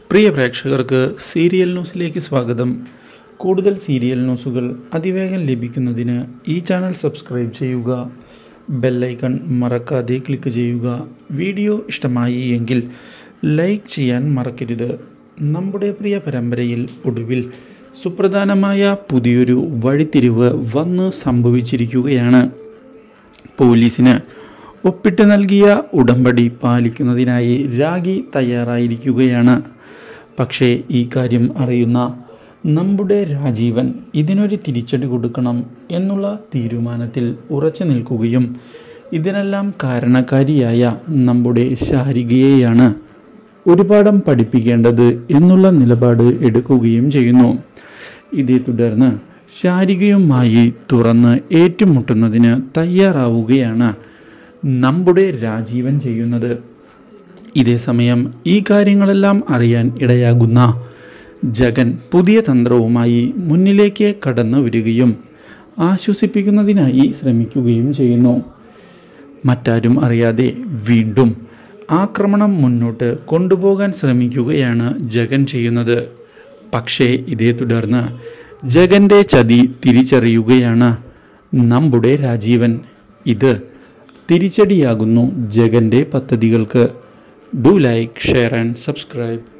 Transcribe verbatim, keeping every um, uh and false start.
പ്രിയ പ്രേക്ഷകർക്ക് സീരിയൽ ന്യൂസിലേക്ക് സ്വാഗതം. കൂടുതൽ സീരിയൽ ന്യൂസുകൾ അതിവേഗം ലഭിക്കുന്നതിന് ഈ ചാനൽ സബ്സ്ക്രൈബ് ചെയ്യുക. ബെല്ലൈക്കൺ മറക്കാതെ ക്ലിക്ക് ചെയ്യുക. വീഡിയോ ഇഷ്ടമായി എങ്കിൽ ലൈക്ക് ചെയ്യാൻ മറക്കരുത്. നമ്മുടെ പ്രിയ പരമ്പരയിൽ ഒടുവിൽ സുപ്രധാനമായ പുതിയൊരു വഴിത്തിരിവ് വന്ന് സംഭവിച്ചിരിക്കുകയാണ്. പോലീസിന് ഒപ്പിട്ട് നൽകിയ ഉടമ്പടി പാലിക്കുന്നതിനായി രാഗി തയ്യാറായിരിക്കുകയാണ്. പക്ഷേ ഈ കാര്യം അറിയുന്ന നമ്മുടെ രാജീവൻ ഇതിനൊരു തിരിച്ചടി കൊടുക്കണം എന്നുള്ള തീരുമാനത്തിൽ ഉറച്ചു നിൽക്കുകയും ഇതിനെല്ലാം കാരണക്കാരിയായ നമ്മുടെ ശാരികയെയാണ് ഒരു പാഠം പഠിപ്പിക്കേണ്ടത് എന്നുള്ള നിലപാട് എടുക്കുകയും ചെയ്യുന്നു. ഇതേ തുടർന്ന് ശാരികയുമായി തുറന്ന് ഏറ്റുമുട്ടുന്നതിന് തയ്യാറാവുകയാണ് നമ്മുടെ രാജീവൻ ചെയ്യുന്നത്. ഇതേ സമയം ഈ കാര്യങ്ങളെല്ലാം അറിയാൻ ഇടയാകുന്ന ജഗൻ പുതിയ തന്ത്രവുമായി മുന്നിലേക്ക് കടന്നു വരികയും ആശ്വസിപ്പിക്കുന്നതിനായി ശ്രമിക്കുകയും ചെയ്യുന്നു. മറ്റാരും അറിയാതെ വീണ്ടും ആക്രമണം മുന്നോട്ട് കൊണ്ടുപോകാൻ ശ്രമിക്കുകയാണ് ജഗൻ ചെയ്യുന്നത്. പക്ഷേ ഇതേ തുടർന്ന് ജഗൻ്റെ ചതി തിരിച്ചറിയുകയാണ് നമ്മുടെ രാജീവൻ. ഇത് തിരിച്ചടിയാകുന്നു ജഗൻ്റെ പദ്ധതികൾക്ക്. Do like, share and subscribe.